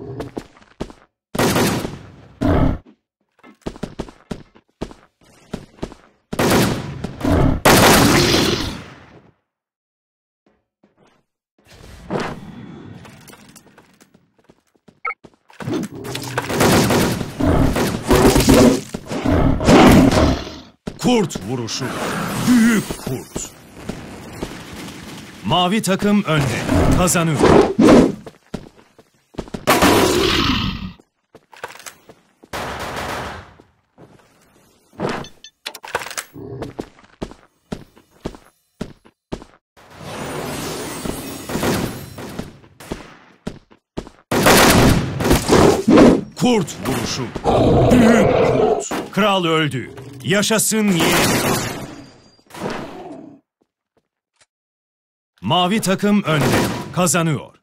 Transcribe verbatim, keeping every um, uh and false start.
Kurt vuruşu. Büyük kurt. Mavi takım önde. Kazanıyor. Kurt vuruşu. Büyük kurt. Kral öldü. Yaşasın yeğenim. Mavi takım önde. Kazanıyor.